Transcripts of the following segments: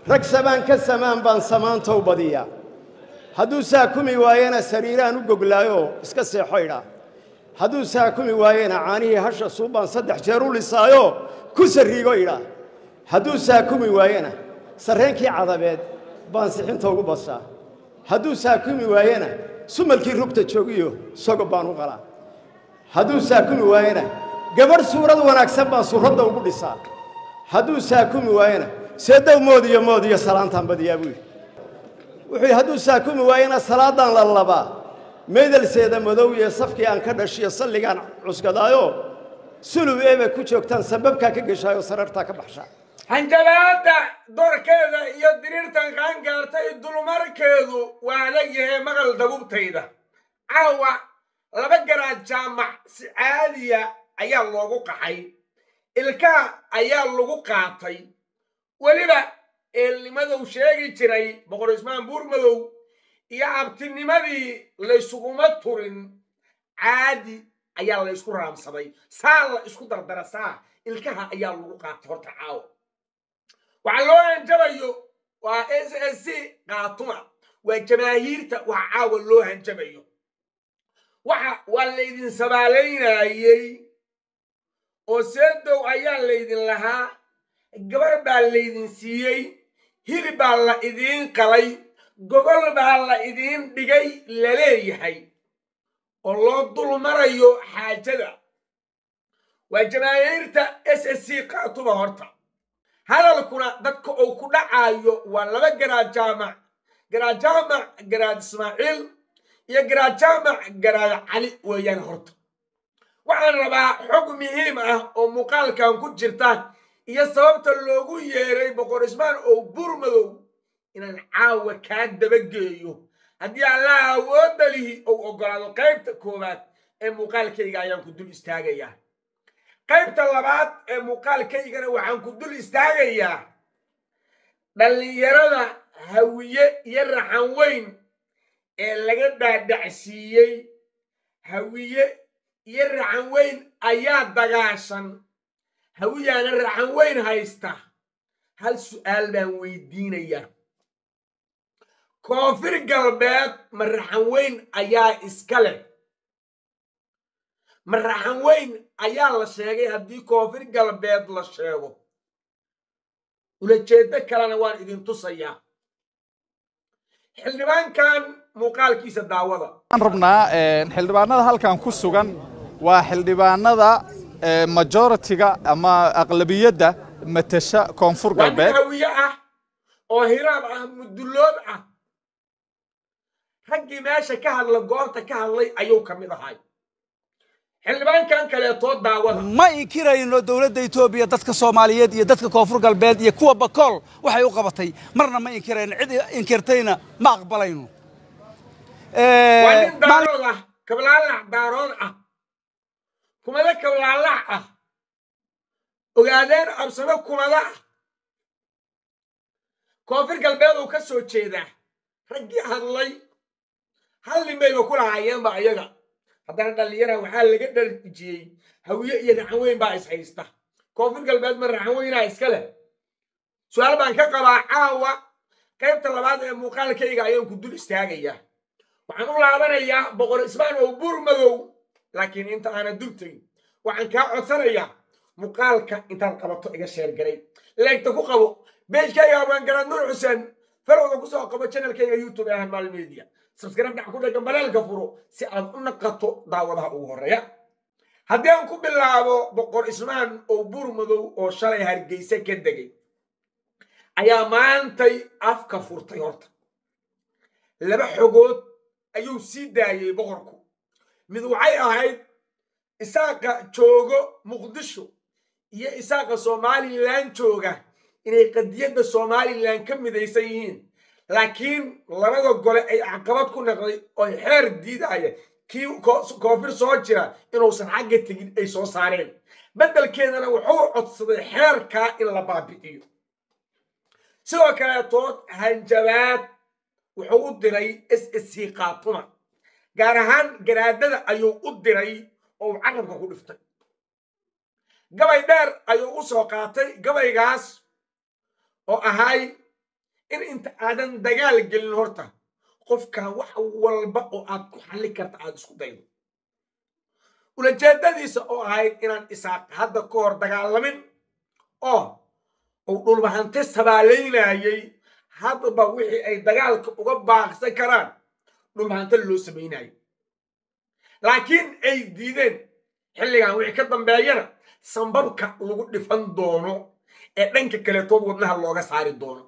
rag sabaan ka samaan baan samaanta u badiyaa hadduu saakumi waayana sariiraan u goglaayo iska seexoydha hadduu saakumi waayana caanihii hasha suubaan 3 jeer u lisaayo ku sariigo idha hadduu saakumi waayana sarreenkii cadabeed baan sixinta ugu basaa hadduu saakumi waayana sumalkii rugta joogiyo sogo baan u qalaa hadduu saakumi waayana gabar suurad wanaagsan baan suuradda ugu dhisaa hadduu saakumi waayana seedow moodiyo salaantaan badiyaa buu wuxuu hadduu saakumi waayana salaadan la labaa meedalseeda madow iyo safkii aan ka dhashiyo salligaan cuskadaayo sulub eeba ku joogtaan sababkaa ka geshaayo sarartaa ka baxshaa hanjabaada doorkeeda iyo diriirtan qaan gaartay dulmarkeedu waa leeyahay maqal dabubtayda caawa laba garaad jaamac si caadiya ayaa loogu qaxay ilkaa ayaa lagu qaatay weliba eelnimadow sheegi jiray boqor ismaan buurmadow iyo abtinimadii laysuguma turin caadi ayaa la isku raamsaday saa la isku dardarasaa ilkaha ayaa lagu qaatay horta caawa waxaa loo hanjabayo waa SSC qaatuma waa jamaahiirta waxa caawa loo hanjabayo waa laydin sabaalaynayay oo seedow ayaa laydin lahaa gabar baa laydin siiyey hilib baa la idiin qalay gogol baa la idiin dhigay la leeyahay oo loo dulmarayo xaajada waa jamaahiirta SSC qaatuma horta hadalkuna dadka uu ku dhacayo waa laba garaad jaamac garaad Ismaaciil iyo garaad jaamac garaad Cali weeyaan horta waxaan rabaa xog muhiim ah oo muuqaalkan ku jirta iyo sababta loogu yeeray boqor ismaan oo buurmadow inaan caawa ka dabageeyo haddii Allah awood lihi oo ogolaado qaybta koobaad ee muuqaalkayga ayaan ku dul istaagayaa qaybta labaad ee muuqaalkaygana waxaan ku dul istaagayaa dhalinyarada hawiye iyo raxan weyn ee laga dhaadhacsiiyey hawiye iyo raxan weyn ayaa dagaashan hawiyana raxan weyn haysta hal su'aal baan weydiinayaa koonfur galbeed ma raxan weyn ayaa iska leh ma raxan weyn ayaa la sheegay haddii koonfur galbeed la sheego ulajeedo kalena waan idin tusayaa xildhibaankan muuqaalkiisa daawada aan rabnaa xildhibaanada halkan ku sugan waa xildhibaanada majority-ga ama aqlabiyadda matasha koonfur galbeed hawiye ah oo hiraab ah mudulood ah raggii meesha ka hadla goobta ka hadlay ayuu ka mid ahay xildhibaankan kaleetoo daawada ma inkirayno dowladda Itoobiya dadka Soomaaliyeed iyo dadka koonfur galbeed iyo kuwa bakool waxay u qabatay marna ma inkirayno cid inkirtayna ma aqbalayno maalin kablaalax daarood ah kumada kablaalax ah ogaadeen absamo kumada ah koonfur galbeed uu ka soo jeedaa raggii hadlay hal nimayba ku lahaayeen ba ayaga haddana dhalinyara waxaa laga dharjiyey hawiye iyo raxan weyn baa is haysta koonfur galbeed ma raxan weynaa iska leh su'aal baan ka qabaa caawa qaybta labaad ee muuqaalkayga ayaan ku dul istaagayaa waxaan u laabanayaa boqor ismaan oo buurmadow laakiin inta aanan dul tegin waxaan kaa codsanayaa muuqaalka intaad qabato iga sheer garay leegta ku qabo beejkayga abaan garaad nuur xuseen farowda ku soo qabo channelkayga YouTube ee Hanmaal Media subscribe dhac ku dhagan baleelka furo si aad u naqato daawadaha ugu horeeya haddii aan ku bilaabo boqor ismaan oo buurmadow oo shalay Hargeysa ka degay ayaa maantay afka furtay horta laba xogood ayuu sii daayay boqorku mid waxay ahayd isaaqa joogo Muqdisho iyo isaaqa Somaliland jooga inay qadiyada Somaliland ka midaysan yihiin laakiin labada gole ay caqabad ku noqday oo xeer diidaya kii koonfur soo jira inuusan xagga tegin ay soo saareen beddelkeedana wuxuu codsaday xeerka in la baabi'iyo sidoo kale tood hanjabaad wuxuu u diray SSC qaatuma gaar ahaan garaadada ayuu u diray oo carabka ku dhiftay gabay dheer ayuu u soo qaatay gabaygaas oo ahay in inta aadan dagaal gelin horta qofkan wax walba oo aad ku xalli karta aad isku daydo ulajeedadiisa oo ahayd inaan Isaaq hadda ka hor dagaalamin oo uu dhulbahante sabaaleynayay hadba wixii ay dagaalka uga baaqsan karaan dhulbahante loo sameeyay laakiin ay diideen xilligan wixii ka dambeeyana sanbabka lagu dhifan doono ee dhanka kale tood wadnaha looga saari doono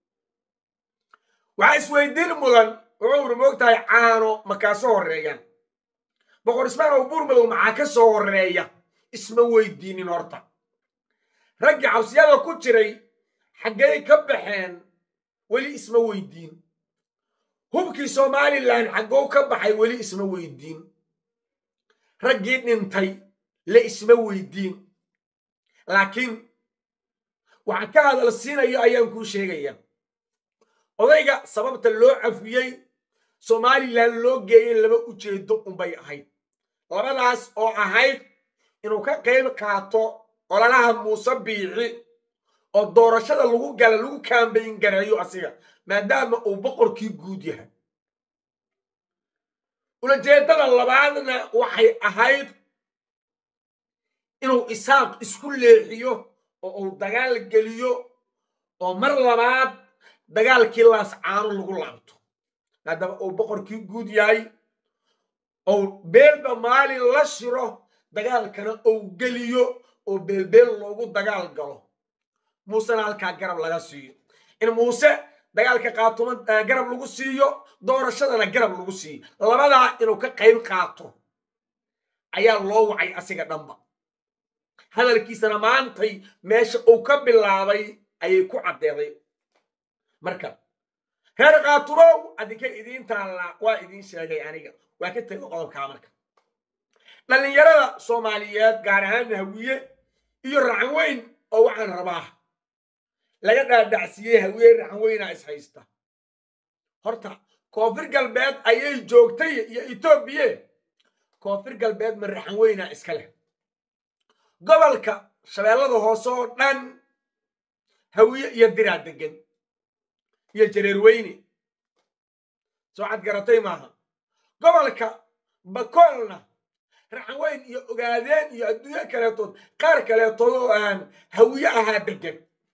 waxa isweydiin mudan wuxuu moogtahay caano ma ka soo horeeyaan boqor Ismaan oo Buurmadow maxaa ka soo horeeya isma weydiinin horta ragga cawsiyada ku jiray xaggay ka baxeen wali isma weydiin hubkii Somaliland xaggoo ka baxay wali isma weydiin raggii dhintay la isma weydiin laakiin waxa ka hadal siinayo ayaan ku sheegaya odayga sababta loo cafiyay Somaliland loo geeyay laba ujeedo unbay ahayd labadaas oo ahayd inuu ka qayb qaato ololaha Muuse Biixi oo doorashada lagu gala lagu campaign gareeyo asiga maadaama uu boqorkii guud yahay ulajeedada labaadna waxay ahayd inuu Isaaq isku leexiyo oo uu dagaal geliyo oo mar labaad dagaalkii laas caano lagu laabto maadaama uu boqorkii guud yahay oo beelba maalin la shiro dagaalkana uu geliyo oo beelbeel loogu dagaal galo Muuse halka garab laga siiyo in Muuse dagaalka qaatuma garab lagu siiyo doorashadana garab lagu siiyo labada inuu ka qayb qaato ayaa loo wacay asiga dhanba hadalkiisana maantay meesha uu ka bilaabay ayay ku cadeeday marka heer qaaturow adinka idin taala waa idin sheegay aniga waa ka tagay qodobka marka dhalinyarada Soomaaliyeed gaar ahaan Hawiye iyo Raxan Weyn oo waxaan rabaa laga dhaadhacsiyay Hawiye Raxan Weyna is haysta horta koonfur galbeed ayay joogtay iyo Itoobiya koonfur galbeed ma Raxan Weyna iska leh gobolka shabeellada hoose oo dhan Hawiye iyo Diraad degan iyo Jareer Weyne soo cad garatay maaha gobolka Bakolna Raxan Weyn iyo ogaadeen iyo adduunyo kaleetood qaar kaleetood oo aan Hawiye ahaa degan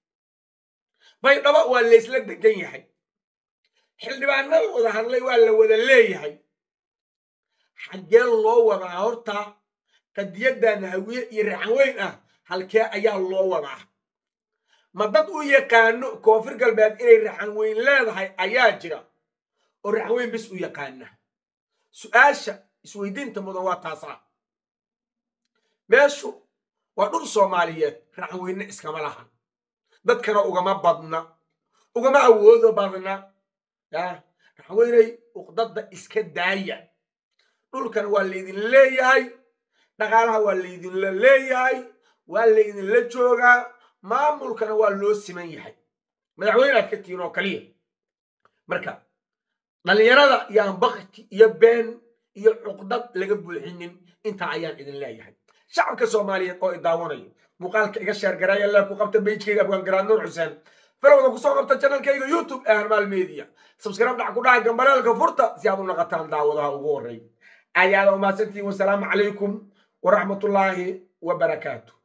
bay dhaba waa la isla degan yahay xildhibaanada wada hadlay waa la wada leeyahay xaggee loo wadaa horta qadiyadan Hawiye iyo Raxan Weyn ah halkee ayaa loo wadaa ma dad u yaqaano koonfur galbeed inay Raxan Weyn leedahay ayaa jira oo Raxan Weyn bis u yaqaana su'aasha isweydiinta mudan waa taasa meeshu waa dhul Soomaaliyeed Raxan Weyn iskama lahan dadkana ugama badna ugama awoodo badna Raxan Weynay uqdada iska daaya dhulkan waa leedin leeyahay dhaqaalaha waa leedin leeyahay waa leedin la joogaa maamulkana waa loo siman yahay madaxweynaha ka tiino kaliya marka dhalinyarada yaan baqti iyo been iyo uqdad laga buuxinin inta ayaan idin leeyahay shacabka Soomaaliyeed oo idaawanayo muuqaalka iga sheer gareeya la ku qabta page-kayga Abgaan Garaad Nuur Xuseen falowda ku soo qabta channel-kayga YouTube ee Harmaal Media subscribe dhac ku dhaca gambalaalka furta si aad u noqotaan daawadaha ugu horeeya ayaad u mahadsantihiin wassalaamu calaykum ورحمة الله وبركاته.